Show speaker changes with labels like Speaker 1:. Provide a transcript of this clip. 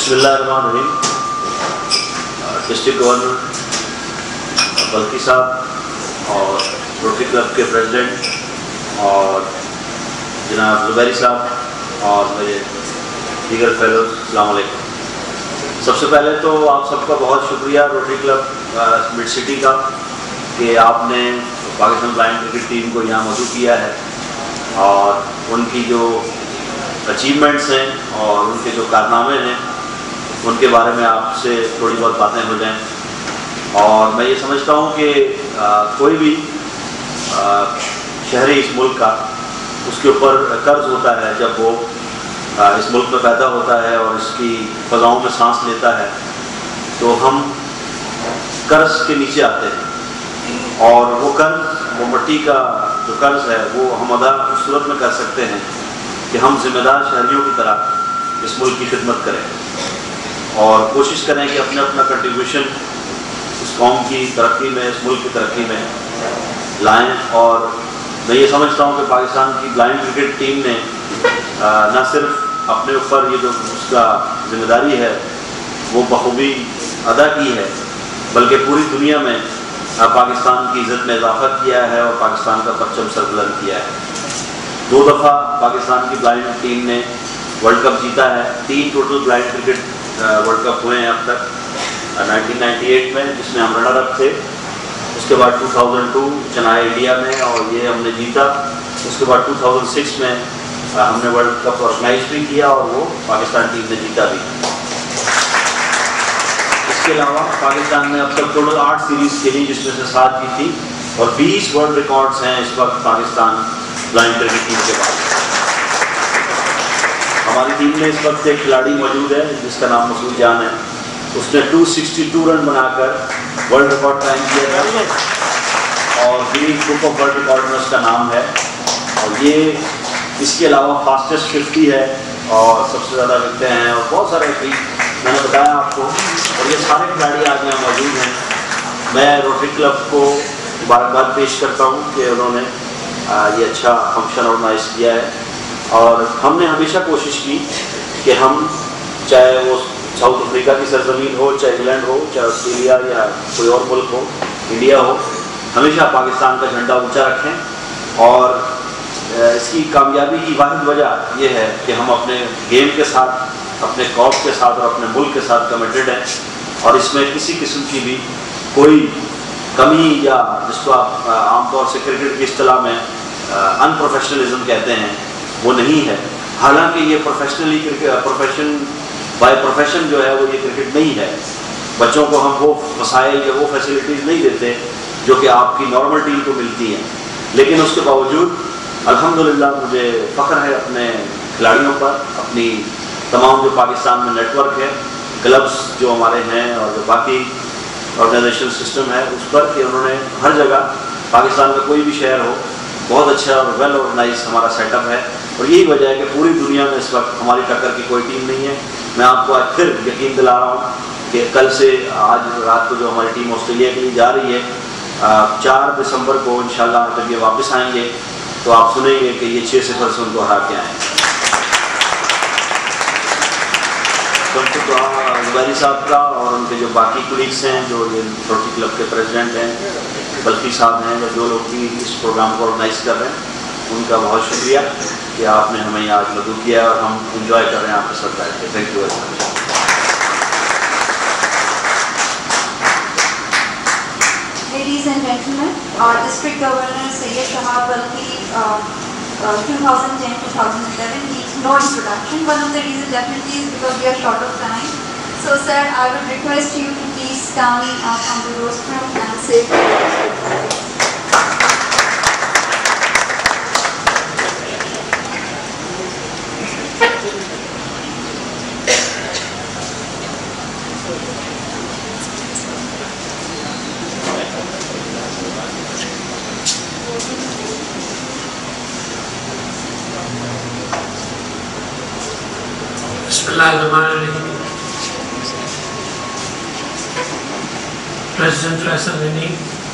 Speaker 1: बिस्मिल्लाहिर्रहमानिर्रहीम। District governor बल्कि साहब और रोटरी क्लब के प्रेसिडेंट और जनाब ज़ुबैरी साहब और मेरे दीगर फेलोज, अस्सलाम वालेकुम। सबसे पहले तो आप सबका बहुत शुक्रिया रोटरी क्लब मिड सिटी का कि आपने पाकिस्तान ब्लाइंड क्रिकेट टीम को यहाँ मौजूद किया है और उनकी जो अचीवमेंट्स हैं और उनके जो कारनामे हैं उनके बारे में आपसे थोड़ी बहुत बातें हो जाएं। और मैं ये समझता हूँ कि कोई भी शहरी इस मुल्क का उसके ऊपर कर्ज होता है जब वो इस मुल्क में पैदा होता है और इसकी फ़ज़ाओं में सांस लेता है, तो हम कर्ज के नीचे आते हैं और वो कर्ज, वो मिट्टी का जो कर्ज है वो हम अदा उस सूरत में कर सकते हैं कि हम ज़िम्मेदार शहरियों की तरह इस मुल्क की खिदमत करें और कोशिश करें कि अपना अपना कंट्रीब्यूशन इस कौम की तरक्की में, इस मुल्क की तरक्की में लाएं। और मैं ये समझता हूँ कि पाकिस्तान की ब्लाइंड क्रिकेट टीम ने न सिर्फ अपने ऊपर ये जो उसका जिम्मेदारी है वो बखूबी अदा की है, बल्कि पूरी दुनिया में पाकिस्तान की इज़्ज़त में इजाफा किया है और पाकिस्तान का परचम सरबुलंद किया है। 2 दफ़ा पाकिस्तान की ब्लाइंड टीम ने वर्ल्ड कप जीता है। 3 total blind cricket world cup हुए हैं अब तक। 1998 में जिसमें हम रनर अप थे, उसके बाद 2002 चेन्नई इंडिया में और ये हमने जीता। उसके बाद 2006 में हमने वर्ल्ड कप ऑर्गेनाइज भी किया और वो पाकिस्तान टीम ने जीता भी। इसके अलावा पाकिस्तान ने अब तक टोटल 8 सीरीज़ खेली जिसमें से 7 जीती और 20 वर्ल्ड रिकॉर्ड्स हैं इस वक्त पाकिस्तान ब्लाइंड क्रिकेट टीम के पास। हमारी टीम में इस वक्त एक खिलाड़ी मौजूद है जिसका नाम मसूद जान है। उसने 262 रन बनाकर वर्ल्ड रिकॉर्ड कायम किया था और Guinness book of world record में उसका नाम है। और ये इसके अलावा फास्टेस्ट 50 है और सबसे ज़्यादा विकटें हैं और बहुत सारे मैंने बताया आपको। और ये सारे खिलाड़ी आज यहाँ मौजूद हैं। मैं रोटरी क्लब को मुबारकबाद पेश करता हूँ कि उन्होंने ये अच्छा फंक्शन ऑर्गेनाइज किया है। और हमने हमेशा कोशिश की कि हम, चाहे वो साउथ अफ्रीका की सरजमीन हो, चाहे इंग्लैंड हो, चाहे ऑस्ट्रेलिया या कोई और मुल्क हो, इंडिया हो, हमेशा पाकिस्तान का झंडा ऊंचा रखें। और इसकी कामयाबी की वाहिद वजह यह है कि हम अपने गेम के साथ, अपने कौम के साथ और अपने मुल्क के साथ कमिटेड हैं और इसमें किसी किस्म की भी कोई कमी या जिसको आप आमतौर से क्रिकेट की इस्तिलाह में अनप्रोफेशनलिज्म कहते हैं वो नहीं है। हालांकि ये प्रोफेशनली प्रोफेशन बाय प्रोफेशन जो है वो ये क्रिकेट नहीं है। बच्चों को हम वो वसाइल या वो फैसिलिटीज़ नहीं देते जो कि आपकी नॉर्मल टीम को मिलती हैं, लेकिन उसके बावजूद अल्हम्दुलिल्लाह मुझे फ़ख्र है अपने खिलाड़ियों पर, अपनी तमाम जो पाकिस्तान में नेटवर्क है, क्लब्स जो हमारे हैं और जो बाकी ऑर्गेनाइजेशन सिस्टम है उस पर कि उन्होंने हर जगह, पाकिस्तान का कोई भी शहर हो, बहुत अच्छा और वेल ऑर्गेनाइज हमारा सेटअप है। और यही वजह है कि पूरी दुनिया में इस वक्त हमारी टक्कर की कोई टीम नहीं है। मैं आपको आज फिर यकीन दिला रहा हूँ कि कल से आज रात को जो हमारी टीम ऑस्ट्रेलिया के लिए जा रही है, 4 दिसंबर को इंशाल्लाह जब ये वापस आएंगे तो आप सुनेंगे कि ये 6-0 से उनको हरा के आए। तो ज़ुबैरी साहब का और उनके जो बाकी कोलीग्स हैं, जो ये रोटरी क्लब के प्रेसिडेंट हैं, बल्कि साहब हैं, या जो लोग भी इस प्रोग्राम को ऑर्गेनाइज कर रहे हैं, उनका बहुत शुक्रिया कि आपने हमें आज मदद किया और हम इंजॉय कर रहे हैं आपके साथ बैठ के। Thank you very much.
Speaker 2: Ladies and gentlemen, our district governor Syed Shahab Balkhi 2010-2011 needs no introduction. One of the reasons definitely is because we are short of time. So sir, I would request you to please stand up on the rostrum and say a few words.
Speaker 3: President Faisal Ghani,